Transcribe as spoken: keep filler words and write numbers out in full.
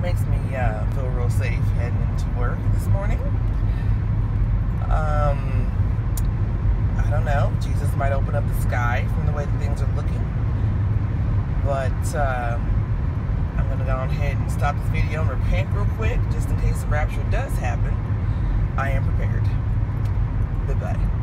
makes me uh, feel real safe heading into work this morning. Um, I don't know. Jesus might open up the sky from the way that things are looking. But uh, I'm going to go ahead and stop this video and repent real quick, just in case the rapture does happen. I am prepared. Goodbye.